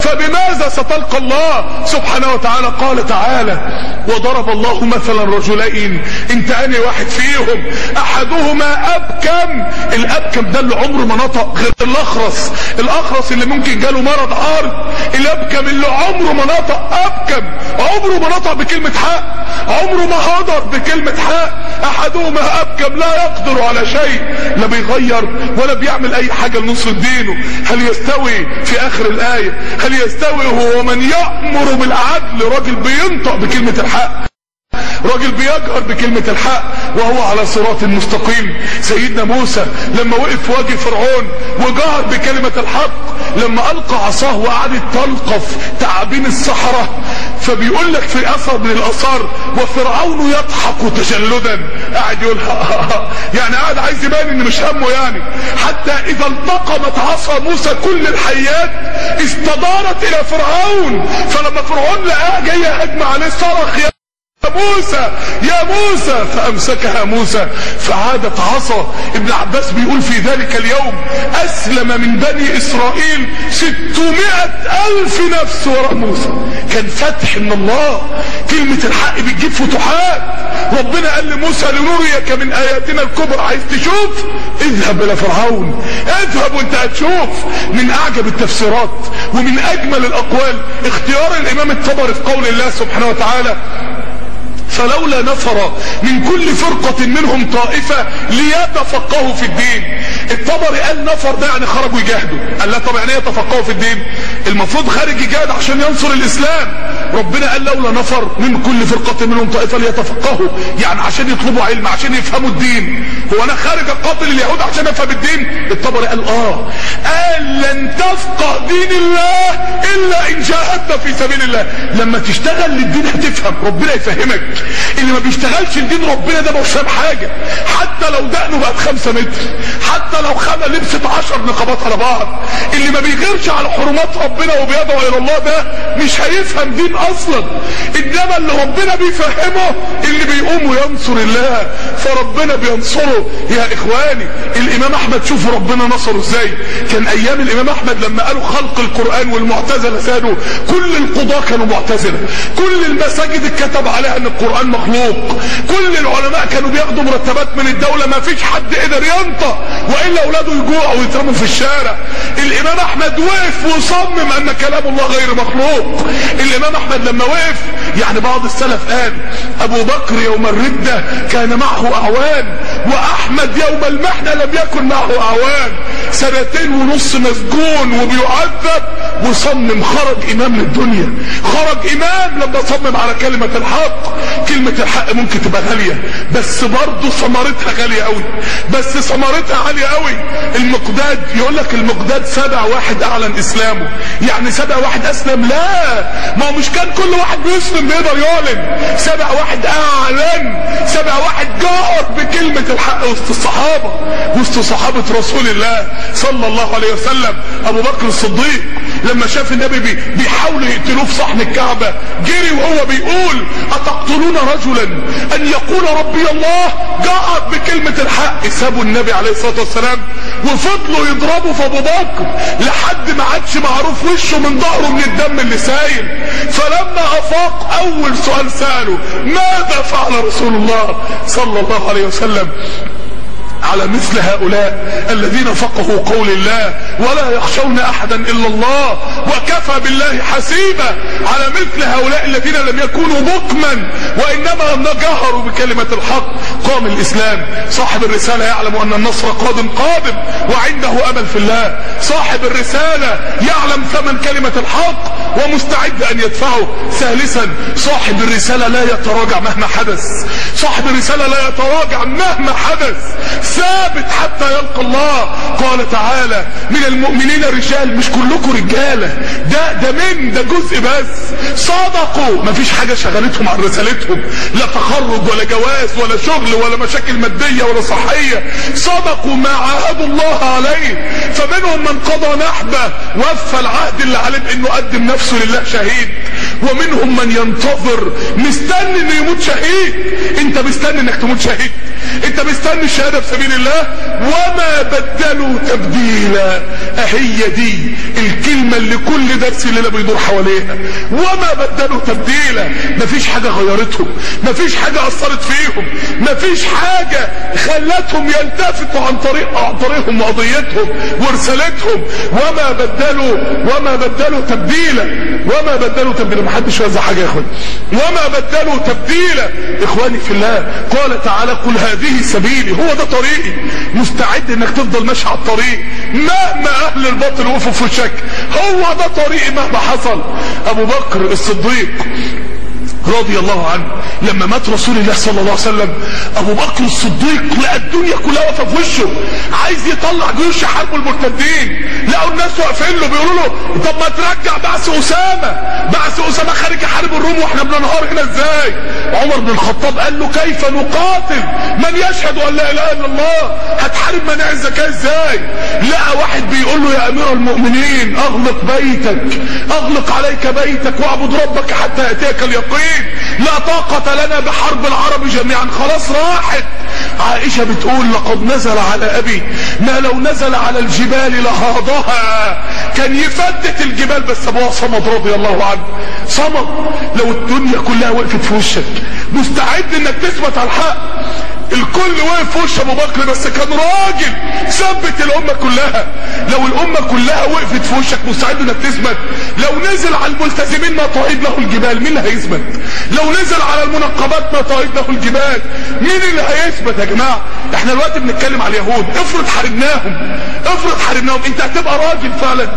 فبماذا ستلقى الله سبحانه وتعالى؟ قال تعالى: وضرب الله مثلا رجلين، انت انهي واحد فيهم؟ احدهما ابكم، الابكم ده اللي عمره ما نطق غير الاخرس، الاخرس اللي ممكن جاله مرض عارض، الابكم اللي عمره ما نطق، ابكم عمره ما نطق بكلمة حق، عمره ما هدر بكلمة حق. احدهما ابكم لا يقدر على شيء، لا بيغير ولا بيعمل اي حاجة لنصر دينه. هل يستوي في اخر الاية، هل يستوي هو من يأمر بالعدل، راجل بينطق بكلمة الحق، راجل بيجهر بكلمة الحق وهو على صراط مستقيم. سيدنا موسى لما وقف في وجه فرعون وجهر بكلمة الحق، لما ألقى عصاه وقعدت تلقف تعابين الصحراء، فبيقول لك في أثر من الآثار: وفرعون يضحك تجلدا، قاعد يقول يعني قاعد عايز يبان ان مش همه يعني. حتى إذا التقمت عصا موسى كل الحيات استدارت إلى فرعون، فلما فرعون لقاها جاية هجمة عليه صرخ: يا موسى يا موسى، فأمسكها موسى فعادت عصا. ابن عباس بيقول: في ذلك اليوم أسلم من بني إسرائيل 600,000 نفس وراء موسى. كان فتح من الله، كلمة الحق بتجيب فتوحات. ربنا قال لموسى: لنريك من آياتنا الكبرى، عايز تشوف؟ اذهب إلى فرعون، اذهب وانت هتشوف. من أعجب التفسيرات ومن أجمل الأقوال اختيار الإمام الطبري في قول الله سبحانه وتعالى: فلولا نفر من كل فرقة منهم طائفة ليتفقهوا في الدين. الطبري قال نفر ده يعني خرجوا يجاهدوا. قال لا، طب يعني ايه يتفقهوا في الدين؟ المفروض خارج يجاهد عشان ينصر الاسلام. ربنا قال لولا نفر من كل فرقة منهم طائفة ليتفقهوا، يعني عشان يطلبوا علم، عشان يفهموا الدين. هو انا خارج اقاتل اليهود عشان افهم الدين؟ الطبري قال قال لن تفقه دين الله الا ان جاهدت في سبيل الله. لما تشتغل للدين هتفهم، ربنا يفهمك. اللي ما بيشتغلش الدين ربنا ده مش فاهم حاجة. حتى لو دقنه بقت 5 متر، حتى لو خامة لبست 10 نقابات على بعض، اللي ما بيغيرش على حرمات ربنا وبيدعو الى الله ده مش هيفهم دين اصلا. انما اللي ربنا بيفهمه اللي بيقوم وينصر الله، فربنا بينصره. يا اخواني، الامام احمد شوفوا ربنا نصره ازاي. كان ايام الامام احمد لما قالوا خلق القرآن والمعتزلة سادوا، كل القضاة كانوا معتزلة، كل المساجد اتكتب عليها ان القرآن مخلوق، كل العلماء كانوا بياخدوا مرتبات من الدولة، ما فيش حد قدر ينطق والا اولاده يجوعوا ويترموا في الشارع. الامام احمد وقف وصمم ان كلام الله غير مخلوق. الامام احمد لما وقف، يعني بعض السلف قال: ابو بكر يوم الردة كان معه اعوان، واحمد يوم المحنة لم يكن معه اعوان. 2.5 سنين مسجون وبيعذب، وصمم، خرج امام للدنيا، خرج امام لما صمم على كلمة الحق. كلمة الحق ممكن تبقى غالية، بس برضه ثمرتها غالية قوي، بس ثمرتها عالية قوي. المقداد يقول لك المقداد 7 واحد اعلن اسلامه، يعني 7 واحد اسلم؟ لا، ما هو مش كان كل واحد بيسلم بيقدر يعلن. 7 واحد اعلن، 7 واحد جهر بكلمة الحق وسط الصحابة، وسط صحابة رسول الله صلى الله عليه وسلم. ابو بكر الصديق لما شاف النبي بيحاولوا يقتلوه في صحن الكعبة، جري وهو بيقول: اتقتلون رجلا ان يقول ربي الله؟ جاءت بكلمة الحق. سابوا النبي عليه الصلاة والسلام وفضلوا يضربوا في ابو بكر لحد ما عادش معروف وشه من ظهره من الدم اللي سايل. فلما افاق اول سؤال سأله: ماذا فعل رسول الله صلى الله عليه وسلم على مثل هؤلاء الذين فقهوا قول الله ولا يخشون احدا الا الله وكفى بالله حسيبا؟ على مثل هؤلاء الذين لم يكونوا بكما وانما جهروا بكلمة الحق قام الاسلام. صاحب الرسالة يعلم ان النصر قادم وعنده امل في الله. صاحب الرسالة يعلم ثمن كلمة الحق ومستعد ان يدفعه. ثالثا، صاحب الرسالة لا يتراجع مهما حدث. صاحب الرسالة لا يتراجع مهما حدث، ثابت حتى يلقى الله. قال تعالى: من المؤمنين رجال. مش كلكم رجالة، ده جزء بس. صدقوا، مفيش حاجة شغلتهم عن رسالتهم، لا تخرج ولا جواز ولا شغل ولا مشاكل مادية ولا صحية. صدقوا ما عاهدوا الله عليه، فمنهم من قضى نحبه وفى العهد اللي عليه بانه قدم نفسه لله شهيد، ومنهم من ينتظر مستني انه يموت شهيد. انت مستني انك تموت شهيد؟ انت مستني الشهادة في سبيل الله وما بدلوا تبديلا. هي دي الكلمة اللي كل درس اللي بيدور حواليها، وما بدلوا تبديلا. مفيش حاجة غيرتهم، مفيش حاجة اثرت فيهم، مفيش حاجة خلتهم يلتفتوا عن طريقهم وقضيتهم ورسالتهم. وما بدلوا تبديلا، وما بدلوا تبديلا. محدش يوزع حاجة يا اخوان. وما بدلوا تبديلا. اخواني في الله، قال تعالى قل هذه سبيلي، هو ده طريقي. مستعد انك تفضل ماشي على الطريق مهما اهل الباطل وقفوا في وشك، هو ده طريقي مهما حصل. ابو بكر الصديق رضي الله عنه لما مات رسول الله صلى الله عليه وسلم، ابو بكر الصديق لقى الدنيا كلها واقفه في وشه، عايز يطلع جيوش يحاربوا المرتدين. لقوا الناس واقفين له بيقولوا له طب ما ترجع بعث اسامه خارج يحارب الروم واحنا بننهار هنا ازاي؟ عمر بن الخطاب قال له كيف نقاتل من يشهد ان لا اله الا الله؟ هتحارب مناع الزكاه ازاي؟ لقى واحد بيقول له يا امير المؤمنين اغلق عليك بيتك واعبد ربك حتى ياتيك اليقين، لا طاقة لنا بحرب العرب جميعا. خلاص راحت. عائشة بتقول لقد نزل على ابي ما لو نزل على الجبال لهاضها، كان يفتت الجبال بس ابوها صمد رضي الله عنه. صمد. لو الدنيا كلها وقفت في وشك مستعد انك تثبت على الحق. الكل وقف في وش ابو بكر بس كان راجل ثبت الامه كلها. لو الامه كلها وقفت في وشك مستعد انك تثبت. لو نزل على الملتزمين ما طائد له الجبال، مين اللي هيثبت؟ لو نزل على المنقبات ما طائد له الجبال، مين اللي هيثبت يا جماعه؟ احنا دلوقتي بنتكلم على اليهود، افرض حاربناهم، انت هتبقى راجل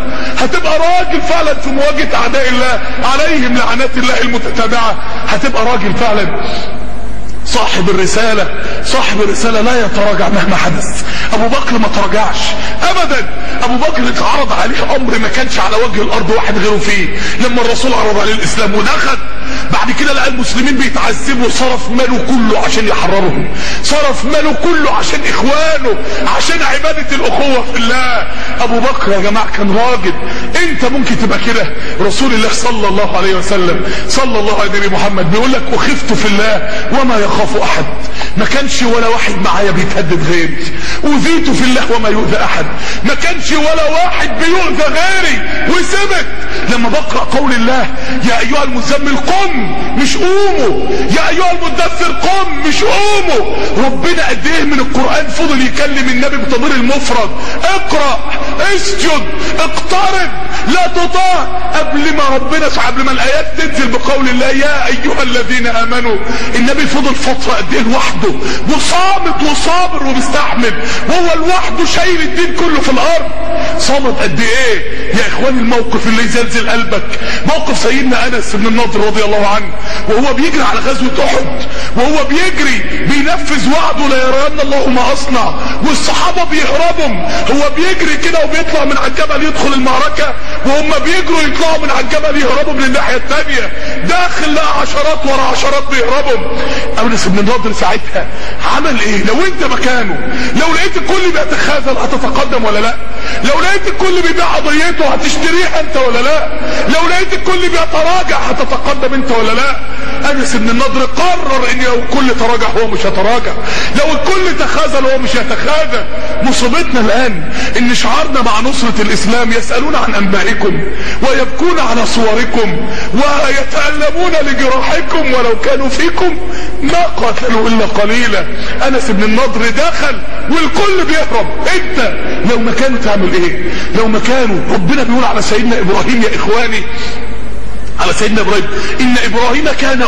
فعلا في مواجهه اعداء الله عليهم لعنات الله المتتابعه. هتبقى راجل فعلا. صاحب الرسالة لا يتراجع مهما حدث. ابو بكر ما تراجعش ابدا. ابو بكر اتعرض عليه امر ما كانش على وجه الارض واحد غيره فيه. لما الرسول عرض عليه الاسلام ودخل، بعد كده لقى المسلمين بيتعذبوا، صرف ماله كله عشان يحررهم، صرف ماله كله عشان اخوانه، عشان عبادة الاخوة في الله. ابو بكر يا جماعة كان راجل. انت ممكن تبقى كده. رسول الله صلى الله عليه وسلم صلى الله عليه محمد بيقول لك اخفت في الله وما يخاف احد. ما كانش ولا واحد معايا بيتهدد غيري. اوذيت في الله وما يؤذى احد. ما كانش ولا واحد بيؤذى غيري وثبت. لما بقرأ قول الله يا ايها المزمل قم مش قوموا، يا ايها المدثر قم مش قوموا. ربنا قد ايه من القرآن فضل يكلم النبي بضمير المفرد. اقرأ، اسجد، اقترب، لا تطاع. قبل ما الايات تنزل بقول الله يا ايها الذين امنوا، النبي فضل فترة قد ايه لوحده وصامت وصابر ومستحمل، وهو لوحده شايل الدين كله في الارض. صامت قد ايه يا اخوان. الموقف اللي يزلزل قلبك موقف سيدنا انس بن النضر رضي الله عنه وهو بيجري على غزوة احد، وهو بيجري بينفذ وعده لا يرين الله ما اصنع، والصحابة بيهربوا. هو بيجري كده وبيطلع من على الجبل يدخل المعركة، وهم بيجروا يطلعوا من على الجبل يهربوا من الناحية الثانية. داخل لقى عشرات ورا عشرات بيهربوا. انس بن النضر ساعتها عمل ايه؟ لو انت مكانه، لو لقيت الكل بيتخاذل هتتقدم ولا لا؟ لو لقيت الكل بيبيع قضيته هتشتريها انت ولا لا؟ لو لقيت الكل بيتراجع هتتقدم انت ولا لا؟ انس بن النضر قرر ان لو الكل تراجع هو مش هتراجع، لو الكل تخاذل هو مش هيتخاذل. مصيبتنا الان ان شعارنا مع نصرة الاسلام يسألون عن انبائكم ويبكون على صوركم ويتألمون لجراحكم ولو كانوا فيكم ما قاتلوا الا قليلا. انس بن النضر دخل والكل بيهرب. انت لو مكانه تعمل ايه؟ لو مكانه ربنا بيقول على سيدنا ابراهيم يا اخواني، على سيدنا ابراهيم ان ابراهيم كان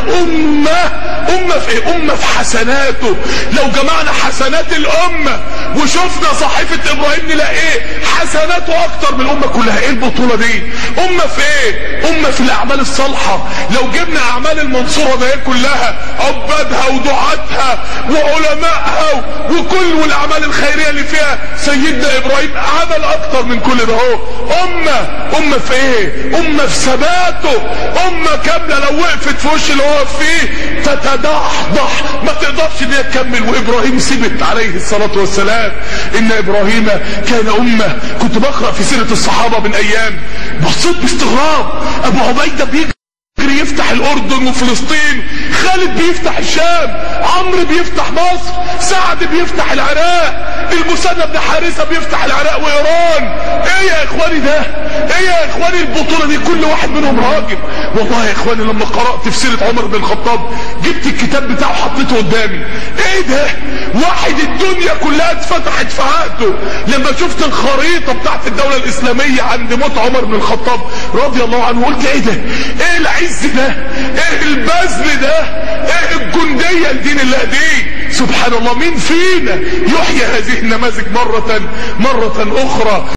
امة في ايه؟ امة في حسناته. لو جمعنا حسنات الامة وشفنا صحيفة ابراهيم نلاقي ايه؟ حسناته اكتر من الامة كلها. ايه البطولة دي؟ امة في ايه؟ امة في الاعمال الصالحة. لو جبنا اعمال المنصورة ده كلها، عبادها ودعاتها وعلمائها وكل والاعمال الخيرية اللي فيها، سيدنا ابراهيم عمل اكتر من كل ده. هو امة في ايه؟ امة في ثباته. امة كاملة لو وقفت في وش اللي هو فيه تتدحضح ما تقدرش ان هي تكمل. وابراهيم ثبت عليه الصلاة والسلام. ان ابراهيم كان امة. كنت بقرأ في سيرة الصحابة من ايام، بصيت باستغراب ابو عبيدة بيجري يفتح الاردن وفلسطين خالد بيفتح الشام، عمرو بيفتح مصر، سعد بيفتح العراق، المثنى بن حارثة بيفتح العراق وايران. ايه يا اخواني ده؟ ايه يا اخواني البطولة دي؟ كل واحد منهم راجل. والله يا اخواني لما قرأت في سيرة عمر بن الخطاب جبت الكتاب بتاعه حطيته قدامي، ايه ده؟ واحد الدنيا كلها اتفتحت في عقده. لما شفت الخريطة بتاعت الدولة الاسلامية عند موت عمر بن الخطاب رضي الله عنه قلت ايه ده؟ ايه العز ده؟ ايه البذل ده؟ ايه الجندية لدين الله دي؟ سبحان الله. مين فينا يحيي هذه النماذج مرة اخرى؟